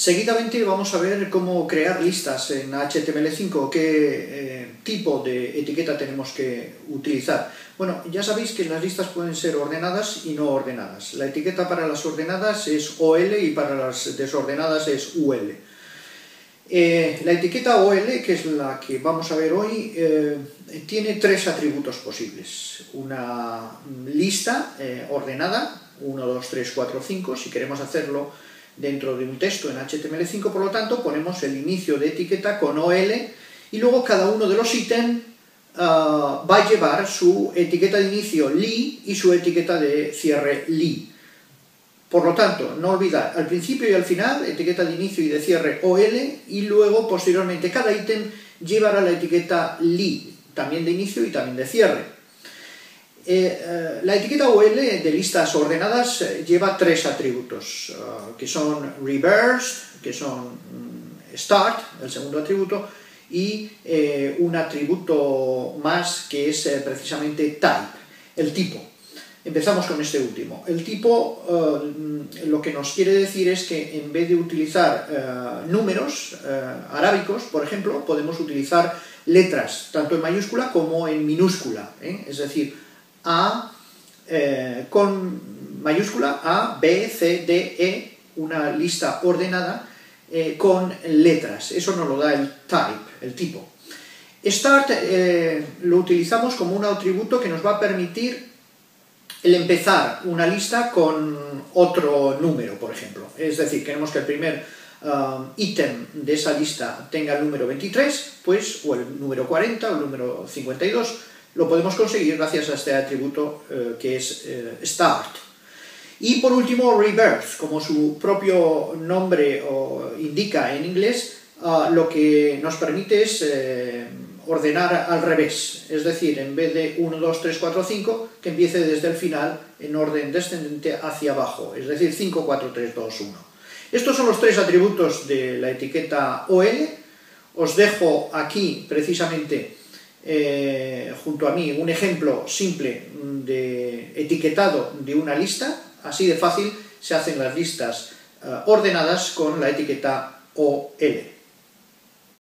Seguidamente vamos a ver cómo crear listas en HTML5, qué tipo de etiqueta tenemos que utilizar. Bueno, ya sabéis que las listas pueden ser ordenadas y no ordenadas. La etiqueta para las ordenadas es OL y para las desordenadas es UL. La etiqueta OL, que es la que vamos a ver hoy, tiene tres atributos posibles. Una lista ordenada, 1, 2, 3, 4, 5, si queremos hacerlo dentro de un texto en HTML5, por lo tanto ponemos el inicio de etiqueta con OL y luego cada uno de los ítems va a llevar su etiqueta de inicio li y su etiqueta de cierre li. Por lo tanto, no olvidar al principio y al final, etiqueta de inicio y de cierre OL, y luego posteriormente cada ítem llevará la etiqueta li, también de inicio y también de cierre. La etiqueta OL de listas ordenadas lleva tres atributos, que son reversed, que son start, el segundo atributo, y un atributo más que es precisamente type, el tipo. Empezamos con este último. El tipo lo que nos quiere decir es que en vez de utilizar números arábicos, por ejemplo, podemos utilizar letras, tanto en mayúscula como en minúscula, es decir, A con mayúscula A, B, C, D, E, una lista ordenada con letras. Eso nos lo da el type, el tipo. Start lo utilizamos como un atributo que nos va a permitir el empezar una lista con otro número, por ejemplo. Es decir, queremos que el primer ítem de esa lista tenga el número 23, pues, o el número 40 o el número 52, lo podemos conseguir gracias a este atributo que es start. Y por último, reverse, como su propio nombre indica en inglés, lo que nos permite es ordenar al revés, es decir, en vez de 1, 2, 3, 4, 5, que empiece desde el final en orden descendente hacia abajo, es decir, 5, 4, 3, 2, 1. Estos son los tres atributos de la etiqueta OL. Os dejo aquí, precisamente, junto a mí, un ejemplo simple de etiquetado de una lista. Así de fácil se hacen las listas ordenadas con la etiqueta OL.